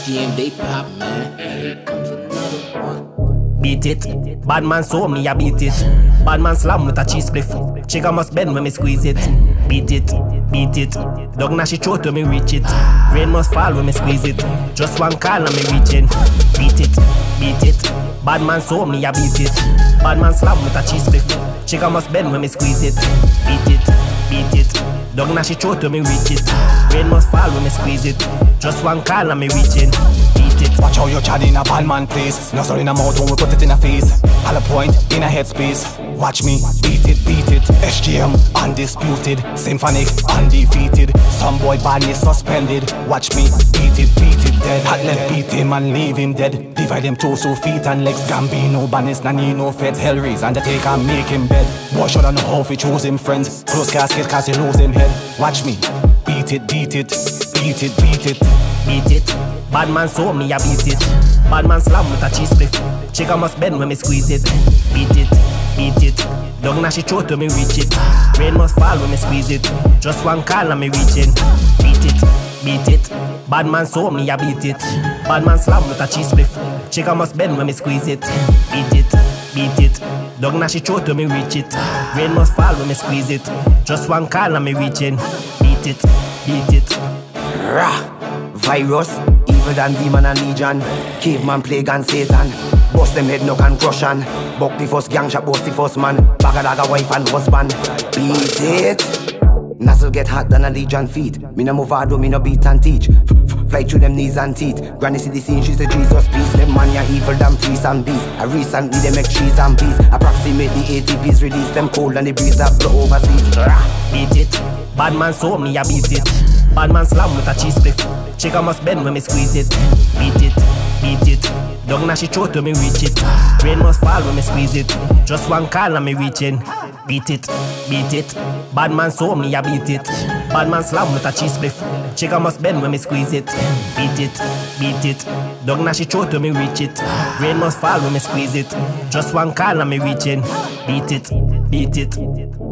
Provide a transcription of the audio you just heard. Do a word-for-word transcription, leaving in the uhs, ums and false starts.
G M, they pop, man. Here comes another one. Beat it, bad man so me I beat it. Bad man slam with a cheese spliff. Chicka must bend when me squeeze it. Beat it, beat it. Dog na she throat when me reach it. Rain must fall when me squeeze it. Just one call and me reaching. Beat it, beat it. Bad man so me I beat it. Bad man slam with a cheese spliff. Chicka must bend when me squeeze it. Beat it, beat it. Dog na she throat when me reach it. Rain must fall when me squeeze it. Just one call and me reaching. Beat it. Watch how you chat in a bad man place. No sorry in a mouth when we put it in a face. All a point in a headspace. Watch me beat it, beat it. S G M undisputed, symphonic undefeated. Some boy badness suspended. Watch me beat it, beat it dead. Hot left beat him and leave him dead. Divide him torso, feet and legs. Gambino, badness, Nanino, Feds, Hellraise, Undertaker and make him bed. Boy shoulda know how fi choose him friends. Close casket cause he lose him head. Watch me beat it, beat it, beat it, beat it, beat it. Bad man so me I beat it. Bad man slam with a cheese spliff. Chicka must bend when me squeeze it. Beat it, beat it. Dog na she throat when me reach it. Rain must fall when me squeeze it. Just one call and me reaching. Beat it, beat it. Bad man so me I beat it. Bad man slam with a cheese spliff. Chicka must bend when me squeeze it. Beat it, beat it. Dog na she throat when me reach it. Rain must fall when me squeeze it. Just one call and me reaching. Beat it, beat it. Rah! Virus, evil than demon and legion. Caveman, plague and Satan. Bust them head, no can crush on. Buck the first gang shot, bust the first man. Bagadaga wife and husband. Beat it. Nozzle get hot than a legion feet. Me no move hard, me no beat and teach. F -f Fly through them knees and teeth. Granny see the scene, she say Jesus peace. Them man ya evil than trees and bees. I recently they make cheese and peas. Approximate the A T Ps release them cold and the breeze that blow overseas. Beat it, bad man so me I beat it. Bad man slam with a cheese spliff. Chicka must bend when me squeeze it. Beat it, beat it. Dog na she throat when me reach it. Rain must fall when me squeeze it. Just one call and me reaching. Beat it, beat it. Bad man so me I beat it. Bad man slam with a cheese spliff. Chicka must bend when me squeeze it. Beat it, beat it. Dog na she throat when me reach it. Rain must fall when me squeeze it. Just one call and me reaching. Beat it, beat it.